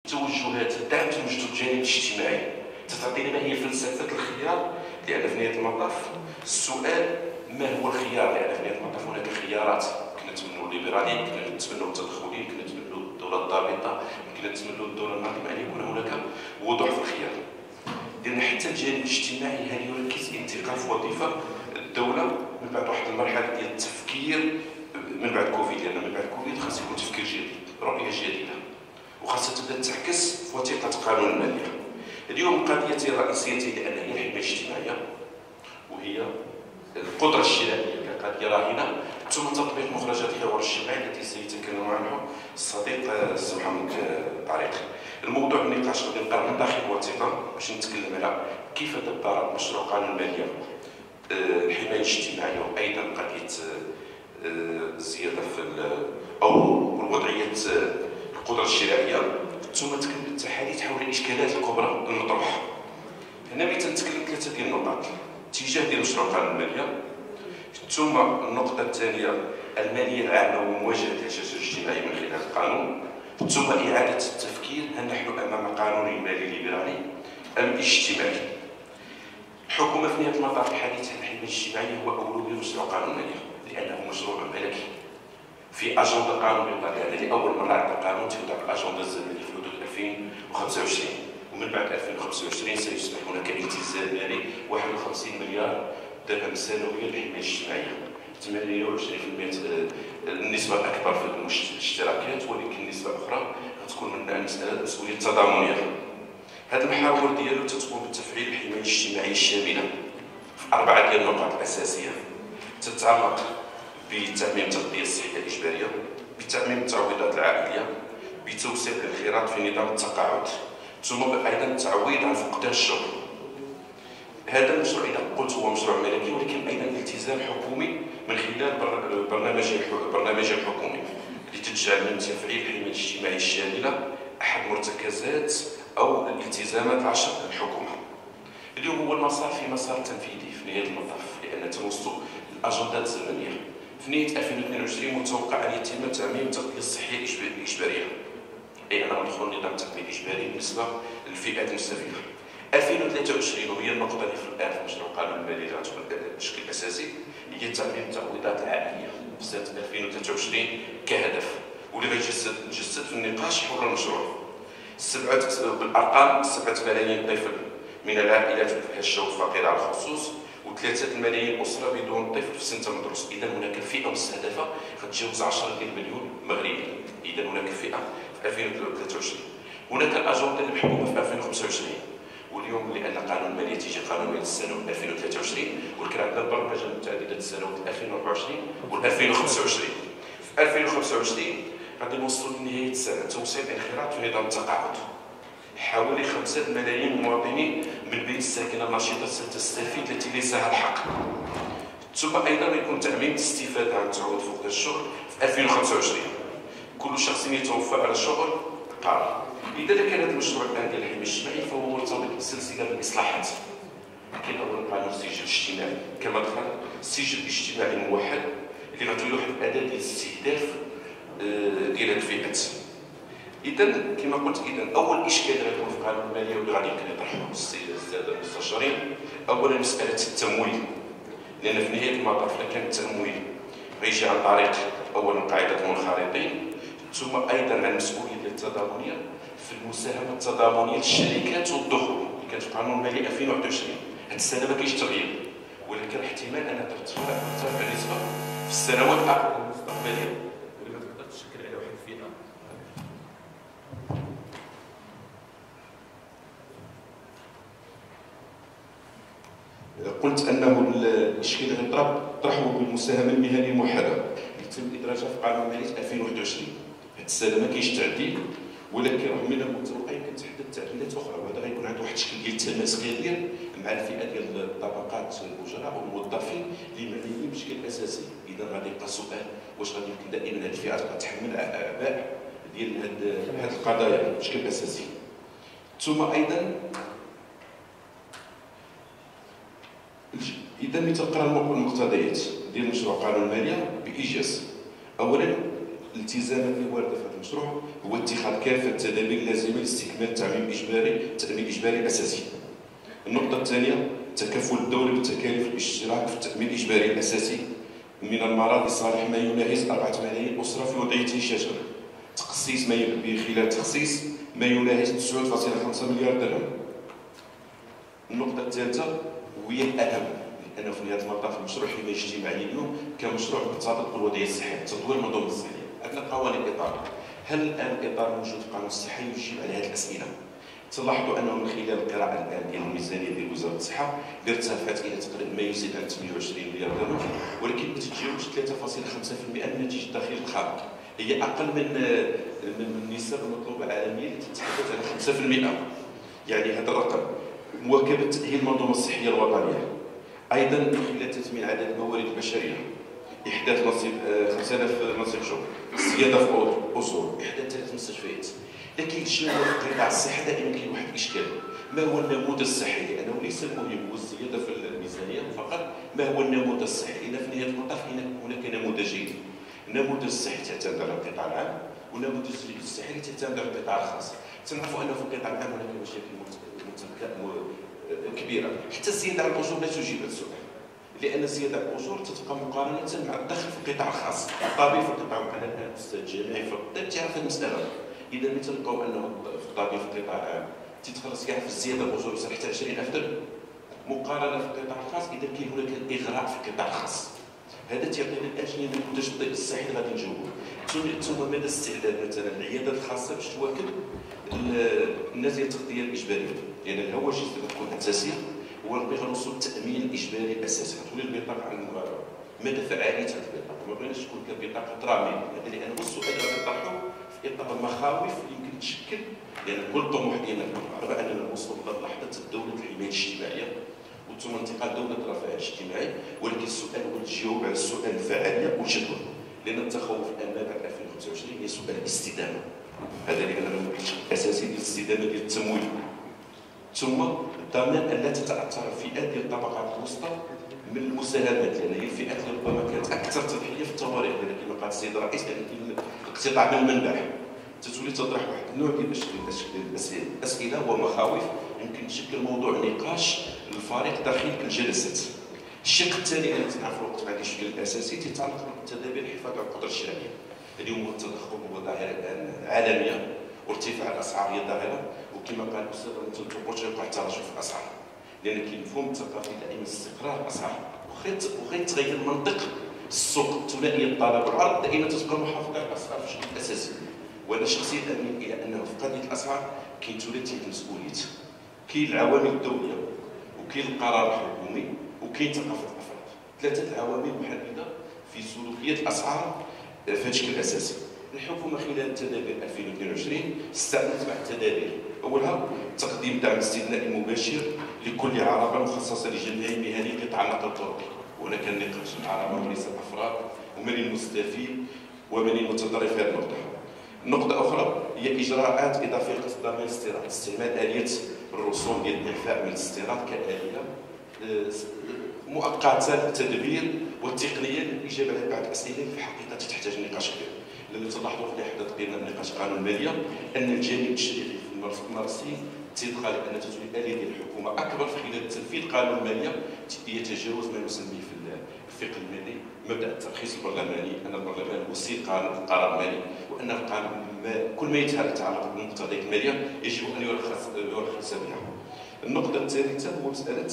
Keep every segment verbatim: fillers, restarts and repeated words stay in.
توجهات دعم توجه الجانب الاجتماعي، تعطينا ما هي فلسفه الخيار. لان في نهايه المطاف السؤال ما هو الخيار؟ لان في نهايه المطاف هناك خيارات. كنا نتمنوا الليبراليين، كنا نتمنوا التدخلين، كنا نتمنوا الدوله الضابطه، كنا نتمنوا الدوله الناظمه، ان يكون هناك وضوح في الخيار ديالنا. حتى الجانب الاجتماعي هل يركز انتقال في وظيفه الدوله من بعد واحد المرحله ديال التفكير من بعد كوفيد، لان من بعد كوفيد خاص يكون تفكير جديد، رؤيه جديده، وخاصها تبدا تعكس في وثيقه قانون الماليه. اليوم القضيه الرئيسيه لان هي الحمايه الاجتماعيه، وهي القدره الشرائيه كقضيه راهنه، ثم تطبيق مخرجات الحوار الاجتماعي التي سيتكلم عنه الصديق السي محمد طارق. الموضوع النقاش غادي نقرر من داخل الوثيقه باش نتكلم على كيف دبر مشروع قانون الماليه الحمايه الاجتماعيه، وايضا قضيه الزياده في او وضعيه القدره الشرائيه، ثم تكمل التحاليل حول الاشكالات الكبرى المطروحه. هنا بغيت نتكلم ثلاثه ديال النقاط: اتجاه ديال مشروع قانون الماليه، ثم النقطه الثانيه الماليه العامه ومواجهه الهشاشه الاجتماعي من خلال القانون، ثم اعاده التفكير هل نحن امام قانون مالي ليبرالي ام اجتماعي. الحكومه في نهايه المطاف الحديث عن الحمايه الاجتماعيه هو اولويه مشروع قانون الماليه، لانه مشروع ملكي في اجنده قانون بالطبيعه. لاول مره عندنا قانون توضع الاجنده الزمنيه في حدود ألفين وخمسة وعشرين، ومن بعد ألفين وخمسة وعشرين سيصبح هناك التزام مالي واحد وخمسين مليار درهم سنويا للحمايه الاجتماعيه، ثمانية وعشرين بالمئة النسبه الاكبر في الاشتراكات، ولكن النسبه الاخرى غتكون من المساله المسؤوليه التضامنيه. هذا المحاور ديالو تتقوم بتفعيل الحمايه الاجتماعيه الشامله في اربعه ديال النقاط الاساسيه، تتعلق بتعميم التغطيه الصحيه الاجباريه، بتعميم التعويضات العائليه، بتوسيع الانخراط في نظام التقاعد، ثم ايضا التعويض عن فقدان الشغل. هذا المشروع اذا قلت هو مشروع ملكي، ولكن ايضا التزام حكومي من خلال برنامج برنامج الحكومي اللي تجعل من تفعيل الحمايه الاجتماعيه الشامله احد مرتكزات او الالتزامات العشر للحكومه. اليوم هو المسار في مسار تنفيذي في نهايه المطاف، لان تنص الاجندات الزمنيه. في نهايه ألفين واثنين وعشرين متوقع ان يتم تعميم التغطيه الصحيه الاجباريه، اي انه ندخل نظام التامين الاجباري بالنسبه للفئات المستفيده. ألفين وثلاثة وعشرين وهي النقطه اللي في الان في مشروع قانون المالي اللي غتكون بشكل اساسي، هي تعميم التعويضات العائليه في سنه ألفين وثلاثة وعشرين كهدف، واللي غيجسد جسد في النقاش حول المشروع. سبعه بالارقام سبعه ملايين طفل من العائلات الهشه والفقيره على الخصوص، وثلاثة الملايين أسرة بدون طفل في سن المدرسة. إذا هناك الفئة المستهدفة غتجاوز عشرة مليون مغربي. إذا هناك فئة في ألفين وثلاثة وعشرين. هناك الأجندة المحكومة في ألفين وخمسة وعشرين، واليوم لأن قانون المالية تيجي قانون مالية السنوي ألفين وثلاثة وعشرين، ولكن عندنا البرمجة متعددة السنوات ألفين وأربعة وعشرين و ألفين وخمسة وعشرين. في ألفين وخمسة وعشرين غادي نوصلوا لنهاية السنة توصيل الانخراط في نظام التقاعد. حوالي خمسة ملايين مواطنين من بين الساكنه النشيطه ستستفيد التي ليس لها الحق. ثم ايضا يكون تعميم الاستفاده عن تعويض فقدان الشغل في ألفين وخمسة وعشرين. كل شخص يتوفى على شغل قال. اذا كان هذا المشروع الان ديال الحمايه الاجتماعيه فهو مرتبط بسلسله من الاصلاحات. كاين اول قانون السجل الاجتماعي كما دخل السجل الاجتماعي الموحد اللي غتولي واحد الاداه ديال الاستهداف ديال الفئات. إذا كما قلت، إذا أول إشكال غيكون في قانون المالية واللي غادي يمكن يطرحه السادة المستشارين، أولا مسألة التمويل، لأن في نهاية المطاف إذا كان التمويل غيجي عن طريق أولا قاعدة المنخرطين، ثم أيضا عن المسؤولية التضامنية في المساهمة التضامنية للشركات والدخول اللي كانت في قانون المالية ألفين وواحد وعشرين. هذه السنة ما كاينش تغيير، ولكن احتمال أن ترتفع ترتفع النسبة في السنوات المستقبلية. قلت انه الاشكال اللي طرح طرحه بالمساهمه المهنيه الموحده اللي تم ادراجها في قانون ماليه ألفين وواحد وعشرين. هذه السنه ما كاينش تعديل، ولكن رغم انه متوقع يمكن تحدث تعديلات اخرى، وهذا غيكون عنده واحد الشكل ديال التماس غير مع الفئه ديال الطبقات الاجراء والموظفين اللي معنيين بشكل اساسي. اذا غادي يبقى سؤال واش غادي يمكن دائما هذه الفئات تتحمل اعباء ديال هذه القضايا بشكل اساسي. ثم ايضا إذا ملي تقرا المقتضيات ديال مشروع قانون المالية بإيجاز، أولا الالتزامات اللي وارده في هذا المشروع هو اتخاذ كافه التدابير اللازمه لاستكمال التعميم الاجباري التامين الاجباري الاساسي. النقطه الثانيه تكفل الدوله بتكاليف الاشتراك في التامين الاجباري الاساسي من المرض لصالح ما يناهز أربعة ملايين اسره في وضعيه شجره، تخصيص ما بخلال تخصيص ما يناهز تسعة فاصلة خمسة مليار درهم. النقطه الثالثه وهي الاهم، لانه في نهايه المطاف المشروع حين اجتماعي اليوم كمشروع مرتبط بالوضعيه الصحيه، تطوير المنظومه الصحيه. عندنا قوانين الاطار، هل الان الاطار موجود في قانون الصحه يجيب على هذه الاسئله؟ تلاحظوا انه من خلال القراءه الان ديال الميزانيه ديال وزاره الصحه اللي ارتفعت الى تقريبا ما يزيد عن ثمانية وعشرين مليار درهم، ولكن ما تتجاوزش ثلاثة فاصلة خمسة بالمئة من الناتج الداخلي الخام، هي اقل من من النسب المطلوبه عالميا اللي تتحدث عن خمسة بالمئة. يعني هذا الرقم مواكبه هي المنظومه الصحيه الوطنيه. ايضا من خلال تثمين عدد الموارد البشريه، احداث نصيب خمسة آلاف نصيب شغل، زياده في اصول، احداث ثلاث مستشفيات. لكن شنو هو قطاع الصحه؟ دائما كاين واحد الاشكال، ما هو النموذج الصحي؟ لانه ليس المهم هو الزياده في الميزانيه فقط، ما هو النموذج الصحي؟ لان في نهايه المطاف هناك نموذجين، النموذج الصحي تعتمد على القطاع العام، والنموذج الصحي اللي تعتمد على القطاع الخاص. تنعرفوا انه في القطاع العام هناك مشاكل كبيره، حتى الزياده على الاجور لا تجيب هذا السؤال، لان الزياده على الاجور تتبقى مقارنه مع الدخل في القطاع الخاص. الطبيب في القطاع العام الان استاذ جامعي في الطب تعرف هذه المساله، اذا ملي تلقاو انه في الطبيب في القطاع العام تتخلص كاع في الزياده الاجور يصل حتى عشرين ألف درهم مقارنه في القطاع الخاص، اذا كاين هناك اغراء في القطاع الخاص. هذا تيعطينا اجل نموذج الطب الصحي اللي غادي نجاوبوه. ثم مدى استعداد مثلا العيادات الخاصه باش تواكب الناس ديال التغطيه الاجباريه، لان يعني الهواجس اللي تكون اساسيه هو الوصول التامين الاجباري الاساسي، تولي البطاقه عن المغاربه. مدى فعاليه هذه البطاقه؟ ما بغيناش تكون كبطاقه دراميه، هذا لان هو السؤال اللي غادي نطرحه في اطار المخاوف اللي يمكن تشكل، لان يعني كل طموح ديالنا كمغاربه اننا نوصلوا للحظه الدوله الحمايه الاجتماعيه ثم انتقال دوله الرفاه الاجتماعي، ولكن السؤال هو تجاوب على السؤال الفعاليه والجدوى، لان التخوف الان بعد ألفين وخمسة وعشرين هي سؤال الاستدامه. هذا لان المحرك الاساسي ديال الاستدامه ديال التمويل، ثم الضمان ان لا تتاثر الفئات ديال الطبقات الوسطى من المساهمات، لان هي الفئات اللي ربما كانت اكثر تضحيه في الطوارئ، لان كما قال السيد الرئيس لان الاقتطاع من المنبع تتولي تطرح واحد النوع ديال الاسئله ومخاوف يمكن تشكل موضوع نقاش للفريق داخل الجلسات. الشق الثاني اللي تنعرفوا الوقت ما عنديش الشق الاساسي تيتعلق بالتدابير الحفاظ على القدره الشرائيه. اليوم التضخم هو ظاهره الان عالميه، وارتفاع الاسعار هي ظاهره، وكما قال الاستاذ مثل تقول يوقع تراجع في الاسعار، لان كاين مفهوم ثقافي دائما استقرار الاسعار، وخا يتغير منطق السوق الثنائيه الطلب والعرض دائما تتبقى محافظه على الاسعار بشكل اساسي. وانا شخصيا اميل الى انه في قضيه الاسعار كاين ثلاثيه المسؤوليه، كاين العوامل الدوليه وكاين القرار الحكومي وكاين ثقافه الافراد. ثلاثه العوامل محدده في سلوكيه الاسعار في هذا الشكل الاساسي. الحكومه خلال تدابير ألفين واثنين وعشرين استعملت بعض التدابير، اولها تقديم دعم استثنائي مباشر لكل عربه مخصصه لجميع مهني قطاع النقل الطرقي، وهنا كنناقش العربه وليس الافراد ومن المستفيد ومن المتضرر في هذه النقطه. نقطة أخرى هي إجراءات إضافية لقصد ضمان الاستيراد، استعمال آلية الرسوم ديال الإعفاء من الاستيراد كآلية مؤقتة للتدبير والتقنية للإجابة على بعض الأسئلة اللي في الحقيقة تحتاج نقاش كبير. لأن تلاحظوا في حدث قيمة نقاش قانون المالية أن الجانب التشريعي في الممارسين تيدخل أن تتولي الآلية ديال الحكومة أكبر في خلال تنفيذ قانون المالية يتجاوز ما نسميه في الفقه المالي مبدا الترخيص البرلماني، ان البرلمان هو سيد قرار مالي، وان القانون كل ما يتعلق بالمقتضيات الماليه يجب ان يرخص يرخص بها. النقطه الثالثه هو مساله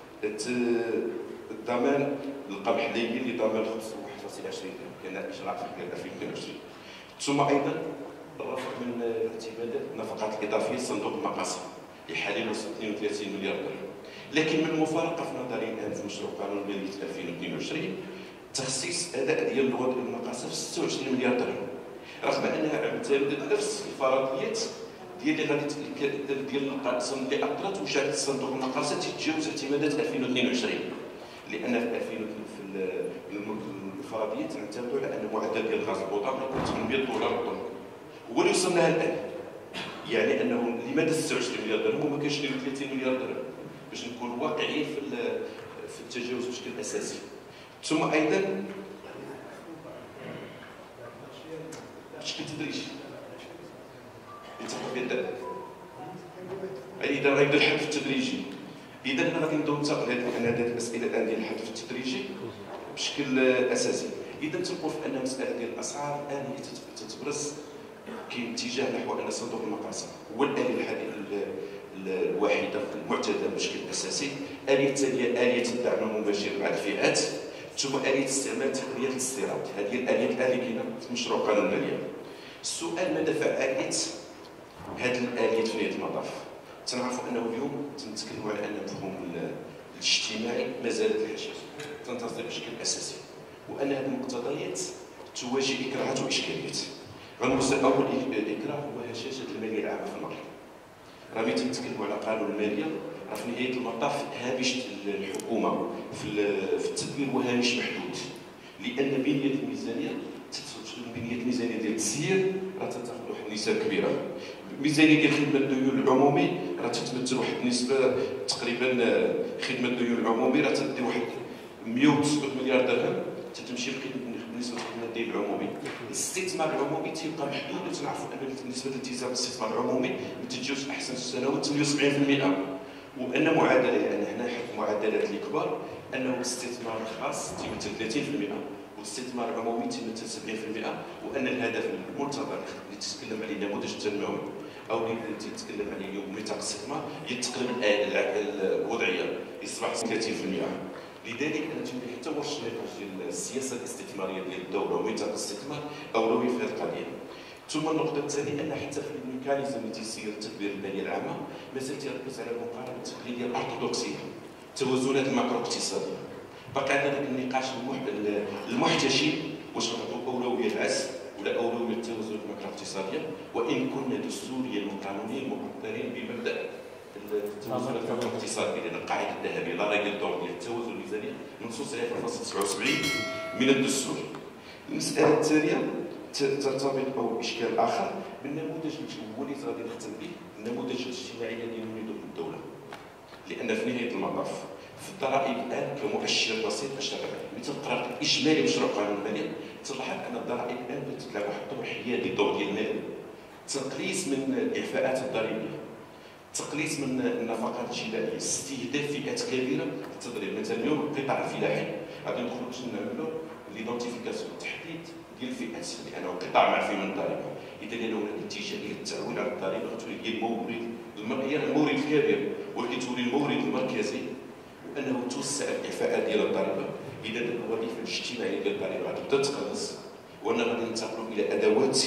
الضمان القمح الليلي لضمان خمسة واحد فاصلة عشرين كان اجراء في خلال ألفين واثنين وعشرين. ثم ايضا الرفع من اعتمادات النفقات الاضافيه لصندوق المقاصد لحاليا وصل اثنين وثلاثين مليار درهم. لكن من المفارقه في نظري الان في مشروع قانون الماليه ألفين واثنين وعشرين تخصيص اداء ديال الوضع المقاصد في ستة وعشرين مليار درهم، رغم انها عملت نفس الفرضيات ديال اللي غادي ديال القسم اللي اقرت وشاركت صندوق المقاصد تتجاوز اعتمادات ألفين واثنين وعشرين، لان في ألفين في الفرضيات نعتمدوا على ان معدل ديال الغاز البوطان يكون ثمانمائة دولار طن، هو اللي وصلنا الان. يعني انه لماذا ستة وعشرين مليار درهم وما كانش اثنين وثلاثين مليار درهم باش نكون واقعيين في في التجاوز بشكل اساسي. ثم ايضا يعني اذا غيبدا الحذف التدريجي. اذا انا غادي ندوز على هذه الاسئله الان ديال الحذف التدريجي بشكل اساسي. اذا تنقول في ان مساله ديال الاسعار الان هي تتبرز، كاين اتجاه نحو ان صندوق المقاصه هو الاليه الحديثه الوحيده المعتاده بشكل اساسي. اليه الثانيه اليه الدعم المباشر مع الفئات، ثم اليه استعمال تقنيه الاستيراد. هذه الاليه الاليه كاينه في مشروع قانون الماليه. السؤال ماذا فعاليه هذه الاليه في نهايه المطاف؟ تنعرفوا انه اليوم تنتكلموا على ان المفهوم الاجتماعي مازالت الحشيش تنتصر بشكل اساسي، وان هذه المقتضيات تواجه اكراهات واشكاليات. غنوصل اول اكراه هو هشاشه الماليه العامه في المغرب. راه ملي تنتكلموا على قانون الماليه راه في نهايه المطاف هامش الحكومه في التدبير هو هامش محدود، لان بنيه الميزانيه بنيه الميزانيه ديال التسيير راه تتاخذ واحد النسب كبيره. الميزانيه ديال خدمه الديون العمومي راه تتمثل واحد النسبه تقريبا، خدمه الديون العمومي راه تدي واحد مئة وتسعة مليار درهم تتمشي بالنسبه لخدمه الدين العمومي. الاستثمار العمومي تيبقى محدود، وتنعرفوا ان نسبه الالتزام بالاستثمار العمومي ما تتجاوزش احسن السنوات ثمانية وسبعين بالمئة، وان معادله لان هنا حد معدلات الكبار انه الاستثمار الخاص تيمثل ثلاثين بالمئة والاستثمار العمومي تيمثل سبعين بالمئة، وان الهدف المنتظر اللي تتكلم عليه النموذج التنموي او اللي تتكلم عليه اليوم ميثاق الاستثمار هي تقريبا الوضعيه يصبح ثلاثين بالمئة. لذلك انا تنبغي حتى واش ديال السياسه الاستثماريه ديال الدوله وميثاق الاستثمار اولويه في هذه القضيه. ثم النقطه الثانيه ان حتى في الميكانيزم اللي تيسير التدبير الماليه العامه مازال تيركز على المقاربه التقليديه الارثوذكسيه، التوازنات الماكرو اقتصاديه. بقى عندنا ذاك النقاش المحتشم واش نعطوا اولويه العزل ولا اولويه التوازن الماكرو اقتصاديه، وان كنا دستوريا وقانونيا مقررين بمبدا التوازن الاقتصادي، لان القاعده الذهبيه لا ريغل دور ديال التوازن الميزاني منصوص عليها في الفصل تسعة وسبعين من الدستور. المساله الثانيه ترتبط او اشكال اخر بالنموذج هو اللي غادي نختم به، النموذج الاجتماعي الذي نريده من الدوله. لان في نهايه المطاف في الضرائب الان كمؤشر بسيط باش تقرا مثل القرار الاجمالي مشروع قانون الماليه، تلاحظ ان الضرائب الان تلعب واحد الدور حيادي، دور ديال المال، تقليص من الاعفاءات الضريبيه، تقليص من النفقات الجبائيه، استهداف فئات كبيره في التضريب. مثلا اليوم القطاع الفلاحي غادي ندخلوا باش نعملوا ليدونتيفيكاسيون التحديد ديال الفئات، لانه قطاع معفي من الضريبه. اذا كان هناك اتجاه الى التعويل على الضريبه غتولي هي المورد هي المورد الكبير ولكن تولي المورد المركزي، وانه توسع الاعفاءات ديال الضريبه. اذا الوظيفه الاجتماعيه ديال الضريبه غتبدا تقلص، وان غادي ننتقلوا الى ادوات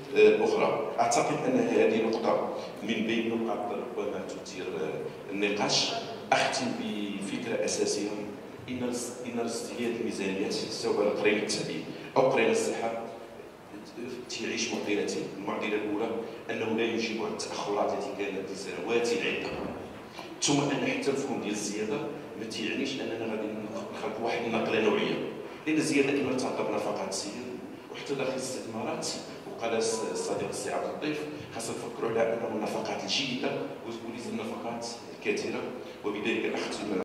اخرى. اعتقد ان هذه نقطه من بين نقاط ربما تثير النقاش. اختم بفكره اساسيه، ان ان ازدياد الميزانيات سواء قرين التعليم او قرين الصحه تعيش معضلتين. المعضله الاولى انه لا يجيب عن التاخرات التي كانت لسنوات عده، ثم ان حتى المفهوم ديال الزياده ما تيعنيش اننا غادي نخلقوا واحد النقله نوعيه، لان الزياده اما ترتبط بنفقات السير وحتى داخل الاستثمارات. وقال الصديق السي عبد اللطيف خاصنا نفكروا على انه النفقات الجيده وليس النفقات الكثيره. وبذلك اختم